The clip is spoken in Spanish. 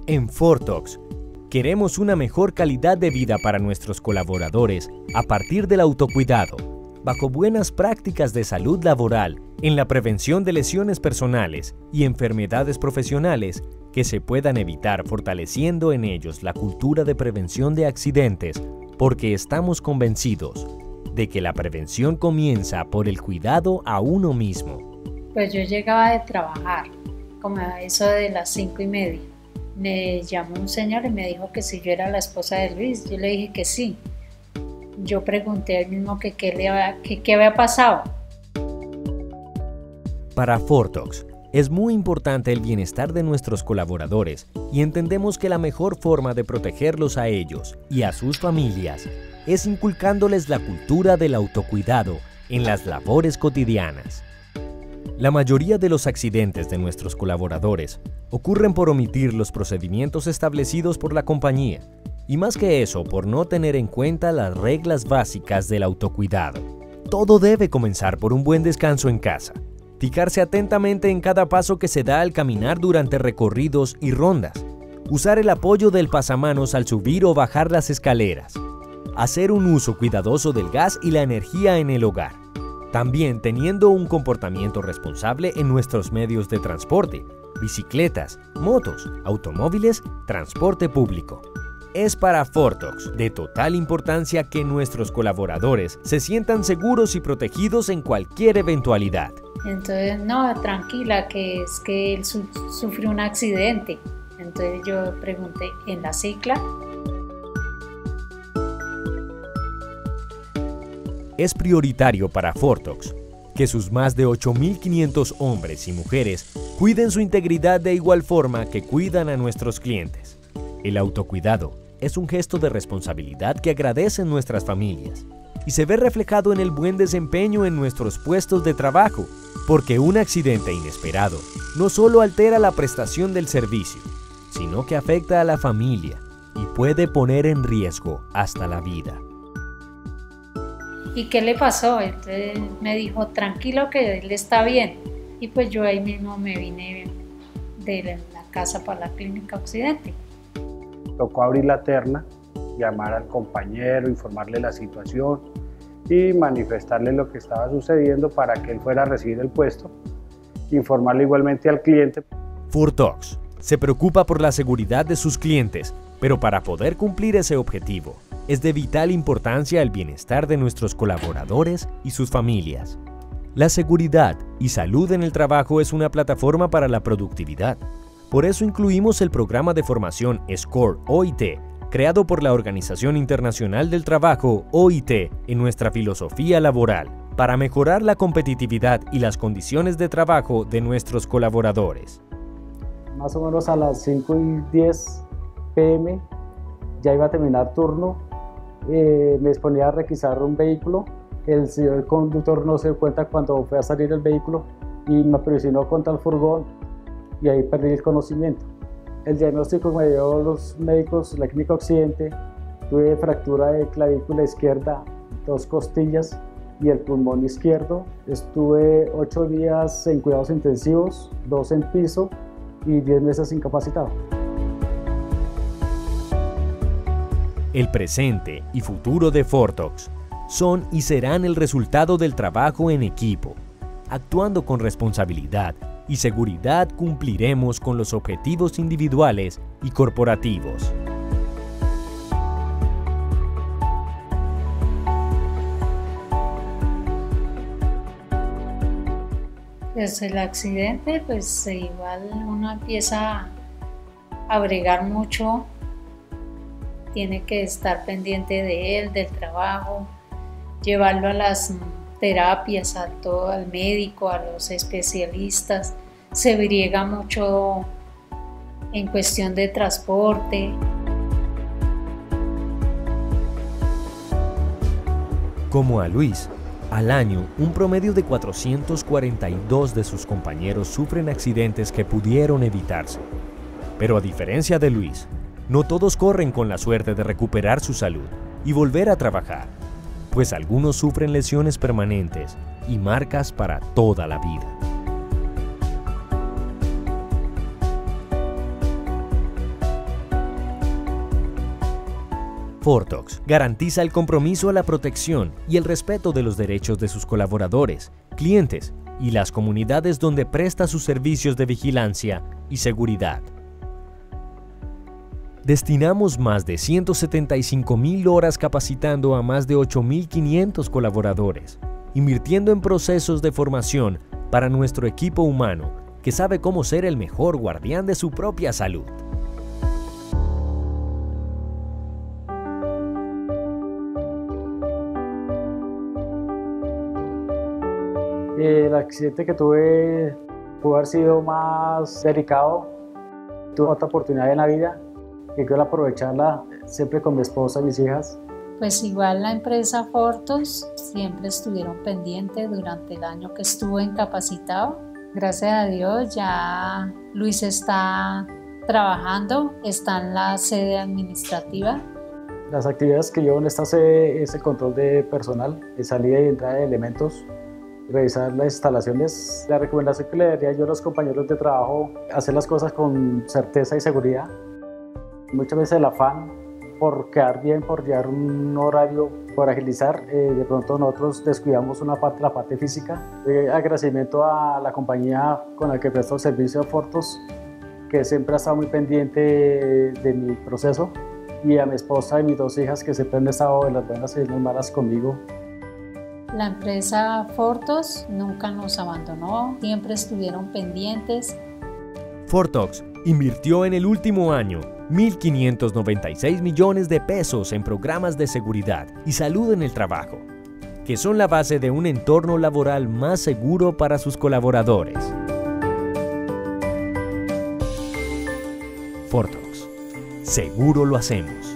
En Fortox, queremos una mejor calidad de vida para nuestros colaboradores a partir del autocuidado, bajo buenas prácticas de salud laboral, en la prevención de lesiones personales y enfermedades profesionales que se puedan evitar fortaleciendo en ellos la cultura de prevención de accidentes, porque estamos convencidos de que la prevención comienza por el cuidado a uno mismo. Pues yo llegaba de trabajar, como a eso de las 5:30. Me llamó un señor y me dijo que si yo era la esposa de Luis. Yo le dije que sí. Yo pregunté al mismo que qué había pasado. Para Fortox, es muy importante el bienestar de nuestros colaboradores y entendemos que la mejor forma de protegerlos a ellos y a sus familias es inculcándoles la cultura del autocuidado en las labores cotidianas. La mayoría de los accidentes de nuestros colaboradores ocurren por omitir los procedimientos establecidos por la compañía y más que eso por no tener en cuenta las reglas básicas del autocuidado. Todo debe comenzar por un buen descanso en casa, fijarse atentamente en cada paso que se da al caminar durante recorridos y rondas, usar el apoyo del pasamanos al subir o bajar las escaleras, hacer un uso cuidadoso del gas y la energía en el hogar. También teniendo un comportamiento responsable en nuestros medios de transporte, bicicletas, motos, automóviles, transporte público. Es para Fortox de total importancia que nuestros colaboradores se sientan seguros y protegidos en cualquier eventualidad. Entonces, no, tranquila, que es que él sufrió un accidente. Entonces yo pregunté, ¿en la cicla? Es prioritario para Fortox que sus más de 8.500 hombres y mujeres cuiden su integridad de igual forma que cuidan a nuestros clientes. El autocuidado es un gesto de responsabilidad que agradecen nuestras familias y se ve reflejado en el buen desempeño en nuestros puestos de trabajo, porque un accidente inesperado no solo altera la prestación del servicio, sino que afecta a la familia y puede poner en riesgo hasta la vida. ¿Y qué le pasó? Entonces me dijo, tranquilo que él está bien. Y pues yo ahí mismo me vine de la casa para la clínica Occidente. Tocó abrir la terna, llamar al compañero, informarle la situación y manifestarle lo que estaba sucediendo para que él fuera a recibir el puesto, informarle igualmente al cliente. Fortox se preocupa por la seguridad de sus clientes, pero para poder cumplir ese objetivo, es de vital importancia el bienestar de nuestros colaboradores y sus familias. La seguridad y salud en el trabajo es una plataforma para la productividad. Por eso incluimos el programa de formación SCORE OIT, creado por la Organización Internacional del Trabajo, OIT, en nuestra filosofía laboral, para mejorar la competitividad y las condiciones de trabajo de nuestros colaboradores. Más o menos a las 5:10 p.m. ya iba a terminar turno. Me disponía a requisar un vehículo. El señor conductor no se dio cuenta cuando fue a salir el vehículo y me aprovisionó contra el furgón y ahí perdí el conocimiento. El diagnóstico me dio los médicos, la clínica Occidente. Tuve fractura de clavícula izquierda, 2 costillas y el pulmón izquierdo. Estuve 8 días en cuidados intensivos, 2 en piso y 10 meses incapacitado. El presente y futuro de Fortox son y serán el resultado del trabajo en equipo. Actuando con responsabilidad y seguridad cumpliremos con los objetivos individuales y corporativos. Desde el accidente, pues igual uno empieza a bregar mucho. Tiene que estar pendiente de él, del trabajo, llevarlo a las terapias, a todo, al médico, a los especialistas. Se briega mucho en cuestión de transporte. Como a Luis, al año un promedio de 442 de sus compañeros sufren accidentes que pudieron evitarse. Pero a diferencia de Luis, no todos corren con la suerte de recuperar su salud y volver a trabajar, pues algunos sufren lesiones permanentes y marcas para toda la vida. Fortox garantiza el compromiso a la protección y el respeto de los derechos de sus colaboradores, clientes y las comunidades donde presta sus servicios de vigilancia y seguridad. Destinamos más de 175.000 horas capacitando a más de 8.500 colaboradores, invirtiendo en procesos de formación para nuestro equipo humano que sabe cómo ser el mejor guardián de su propia salud. El accidente que tuve pudo haber sido más delicado. Tuve otra oportunidad en la vida que quiero aprovecharla siempre con mi esposa y mis hijas. Pues igual la empresa Fortox siempre estuvieron pendientes durante el año que estuvo incapacitado. Gracias a Dios ya Luis está trabajando, está en la sede administrativa. Las actividades que llevo en esta sede es el control de personal, de salida y entrada de elementos, revisar las instalaciones. La recomendación que le daría yo a los compañeros de trabajo, hacer las cosas con certeza y seguridad. Muchas veces el afán por quedar bien, por llevar un horario, por agilizar, de pronto nosotros descuidamos una parte, la parte física. Agradecimiento a la compañía con la que presto el servicio de Fortox, que siempre ha estado muy pendiente de mi proceso, y a mi esposa y mis dos hijas que siempre han estado en las buenas y en las malas conmigo. La empresa Fortox nunca nos abandonó, siempre estuvieron pendientes. Fortox invirtió en el último año 1.596 millones de pesos en programas de seguridad y salud en el trabajo, que son la base de un entorno laboral más seguro para sus colaboradores. Fortox, seguro lo hacemos.